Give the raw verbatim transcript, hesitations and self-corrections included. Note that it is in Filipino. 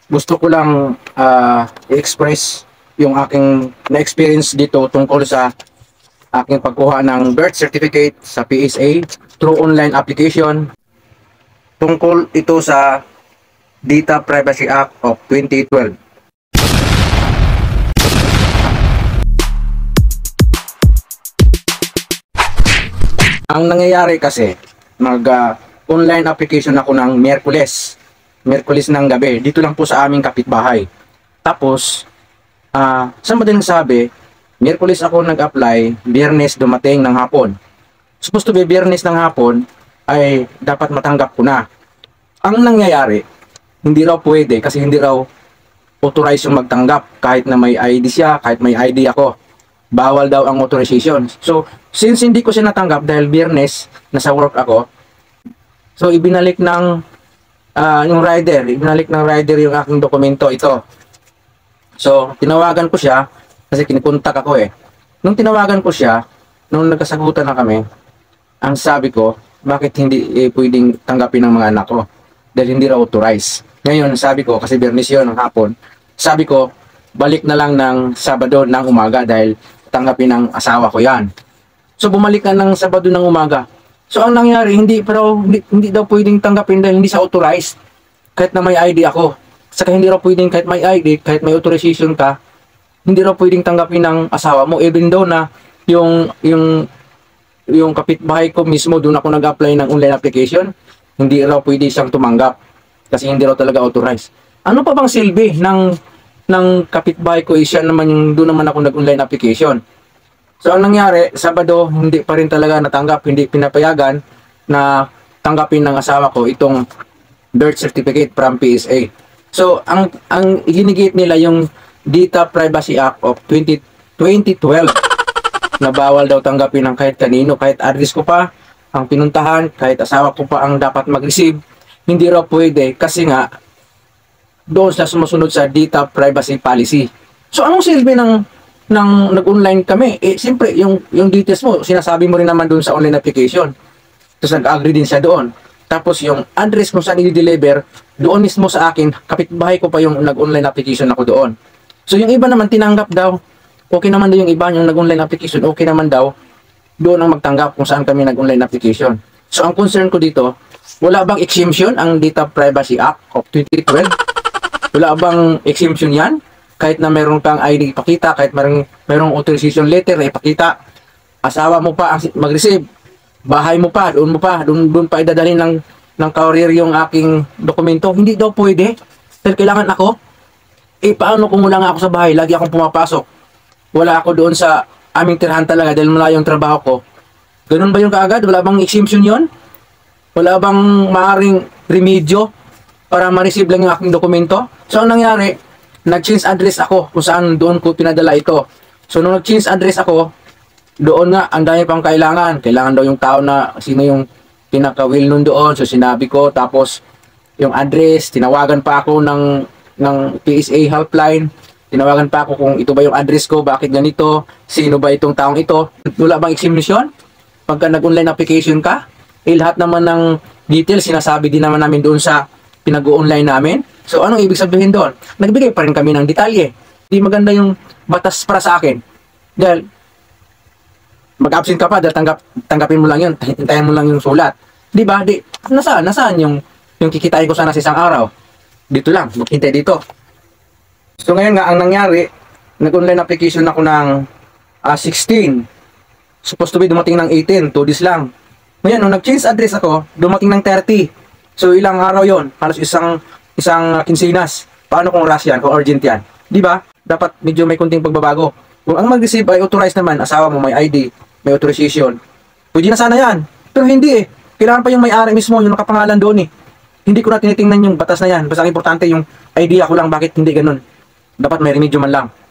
gusto ko lang ah, i-express yung aking na-experience dito tungkol sa aking pagkuha ng birth certificate sa P S A through online application. Tungkol ito sa Data Privacy Act of twenty twelve. Ang nangyayari kasi, mag-online application ako ng Miyerkules. Miyerkules ng gabi. Dito lang po sa aming kapitbahay. Tapos, ah, saan ba din sabi, Miyerkules ako nag-apply, Biyernes dumating ng hapon. Supposed to be Biyernes ng hapon, ay dapat matanggap ko na. Ang nangyayari, hindi raw pwede kasi hindi raw authorized yung magtanggap kahit na may I D siya, kahit may I D ako. Bawal daw ang authorization. So, since hindi ko siya natanggap dahil Biyernes, nasa work ako, so ibinalik ng uh, yung rider, ibinalik ng rider yung aking dokumento, ito. So, tinawagan ko siya, kasi kinikontak ako eh. Nung tinawagan ko siya, nung nagkasagutan na kami, ang sabi ko, bakit hindi eh, pwedeng tanggapin ng mga anak ko? Dahil hindi raw authorized. Ngayon, sabi ko, kasi Biyernes yun ng hapon, sabi ko, balik na lang ng Sabado ng umaga dahil tanggapin ng asawa ko yan. So, bumalik ka ng Sabado ng umaga. So, ang nangyari, hindi, pero, hindi, hindi daw pwedeng tanggapin dahil hindi sa authorized. Kahit na may I D ako. Saka hindi raw pwedeng kahit may I D, kahit may authorization ka, hindi raw pwedeng tanggapin ng asawa mo. Even though na yung, yung, yung kapitbahay ko mismo, doon ako nag-apply ng online application, hindi raw pwede siyang tumanggap. Kasi hindi raw talaga authorized. Ano pa bang silbi ng, ng kapitbahay ko, siya naman yung doon naman ako nag-online application. So, ang nangyari, Sabado, hindi pa rin talaga natanggap, hindi pinapayagan na tanggapin ng asawa ko itong birth certificate from P S A. So, ang, ang ginigit nila yung Data Privacy Act of twenty twelve na bawal daw tanggapin ng kahit kanino, kahit address ko pa ang pinuntahan, kahit asawa ko pa ang dapat mag-receive, hindi raw pwede kasi nga doon sa sumusunod sa Data Privacy Policy. So, anong silbi ng, ng nag-online kami? Eh, siyempre, yung, yung details mo, sinasabi mo rin naman doon sa online application. Tapos nag-agree din siya doon. Tapos yung address kung saan i-deliver, doon mismo sa akin, kapitbahay ko pa yung nag-online application ako doon. So, yung iba naman, tinanggap daw. Okay naman daw yung iba, yung nag-online application, okay naman daw. Doon ang magtanggap kung saan kami nag-online application. So, ang concern ko dito, wala bang exemption ang Data Privacy Act of twenty twelve? Wala bang exemption yan? Kahit na meron kang I D ipakita, kahit merong, merong authorization letter na ipakita, asawa mo pa ang mag-receive, bahay mo pa, doon mo pa, doon, doon pa idadalhin ng, ng courier yung aking dokumento. Hindi daw pwede. Dahil kailangan ako, eh paano kung wala nga ako sa bahay, lagi akong pumapasok. Wala ako doon sa aming tirahan talaga dahil malayo yung trabaho ko. Ganun ba yung kaagad? Wala bang exemption yon? Wala bang maaring remedyo para ma-receive lang yung aking dokumento? So, ang nangyari, nag-change address ako kung saan doon ko pinadala ito. So, nung nag-change address ako, doon nga, ang dami pang kailangan. Kailangan daw yung tao na sino yung pinaka-will nun doon. So, sinabi ko. Tapos, yung address, tinawagan pa ako ng, ng P S A helpline. Tinawagan pa ako kung ito ba yung address ko, bakit ganito, sino ba itong taong ito. Wala bang exemption? Pagka nag-online application ka, eh, lahat naman ng details, sinasabi din naman namin doon sa pinag-online namin. So, anong ibig sabihin doon? Nagbigay pa rin kami ng detalye. Hindi maganda yung batas para sa akin. Dahil, mag-absent ka pa, dahil tanggap, tanggapin mo lang yun, hintayin mo lang yung sulat. Di ba? Di, nasaan? Nasaan yung, yung kikitain ko sana sa isang araw? Dito lang, maghintay dito. So, ngayon nga, ang nangyari, nag-online application ako ng uh, sixteen. Supposed to be dumating ng eighteen, two days lang. Ngayon, nung nag-change address ako, dumating ng thirty. So, ilang araw yon? Halos isang isang uh, kinsinas. Paano kung rush yan, kung urgent yan? Di ba? Dapat medyo may kunting pagbabago. Kung ang mag-receive ay authorized naman, asawa mo may I D, may authorization, pwede na sana yan. Pero hindi eh. Kailangan pa yung may-ari mismo, yung nakapangalan doon eh. Hindi ko na tinitingnan yung batas na yan. Basta ang importante yung idea ko lang bakit hindi ganun. Dapat may remedyo man lang.